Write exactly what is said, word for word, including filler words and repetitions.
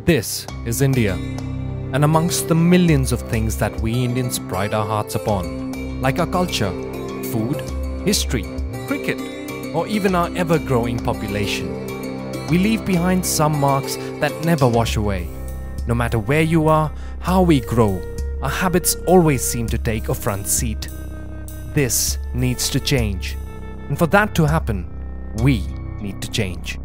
This is India, and amongst the millions of things that we Indians pride our hearts upon, like our culture, food, history, cricket, or even our ever-growing population, we leave behind some marks that never wash away. No matter where you are, how we grow, our habits always seem to take a front seat. This needs to change, and for that to happen, we need to change.